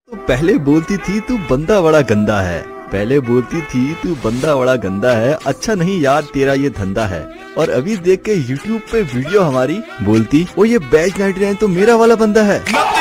तो पहले बोलती थी तू बंदा बड़ा गंदा है, पहले बोलती थी तू बंदा बड़ा गंदा है, अच्छा नहीं यार तेरा ये धंधा है। और अभी देख के YouTube पे वीडियो हमारी बोलती वो ये बैच 99 तो मेरा वाला बंदा है।